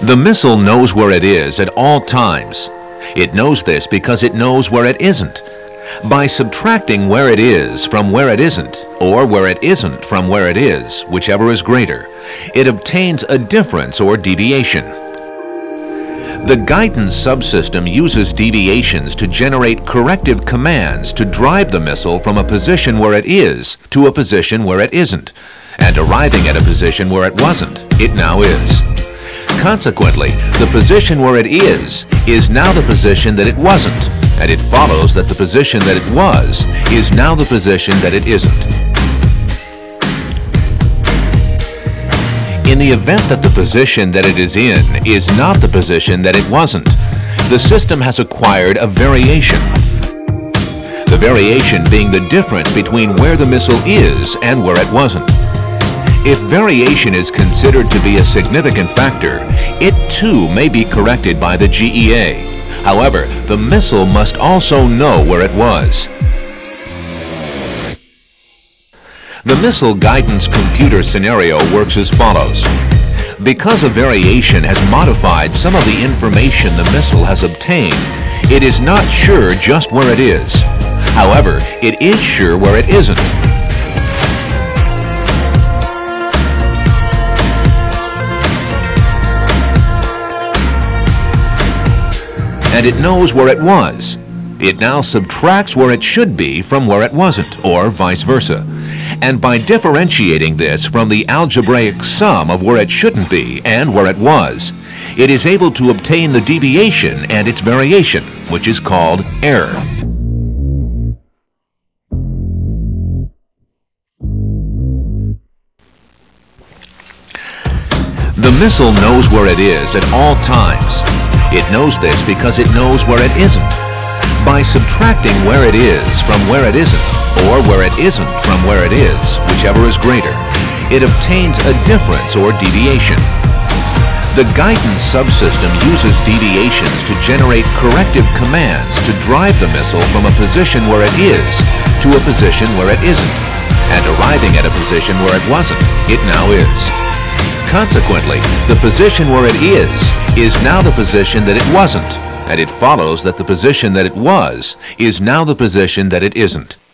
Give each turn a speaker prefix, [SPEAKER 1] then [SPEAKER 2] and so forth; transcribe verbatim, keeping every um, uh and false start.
[SPEAKER 1] The missile knows where it is at all times. It knows this because it knows where it isn't. By subtracting where it is from where it isn't, or where it isn't from where it is, whichever is greater, it obtains a difference or deviation. The guidance subsystem uses deviations to generate corrective commands to drive the missile from a position where it is to a position where it isn't, and arriving at a position where it wasn't, it now is. Consequently, the position where it is is now the position that it wasn't, and it follows that the position that it was is now the position that it isn't. In the event that the position that it is in is not the position that it wasn't, the system has acquired a variation. The variation being the difference between where the missile is and where it wasn't. If variation is considered to be a significant factor, it too may be corrected by the G E A. However, the missile must also know where it was. The missile guidance computer scenario works as follows. Because a variation has modified some of the information the missile has obtained, it is not sure just where it is. However, it is sure where it isn't. And it knows where it was. It now subtracts where it should be from where it wasn't, or vice versa. And by differentiating this from the algebraic sum of where it shouldn't be and where it was, it is able to obtain the deviation and its variation, which is called error. The missile knows where it is at all times. It knows this because it knows where it isn't. By subtracting where it is from where it isn't, or where it isn't from where it is, whichever is greater, it obtains a difference or deviation. The guidance subsystem uses deviations to generate corrective commands to drive the missile from a position where it is to a position where it isn't, and arriving at a position where it wasn't, it now is. Consequently, the position where it is is now the position that it wasn't, and it follows that the position that it was is now the position that it isn't.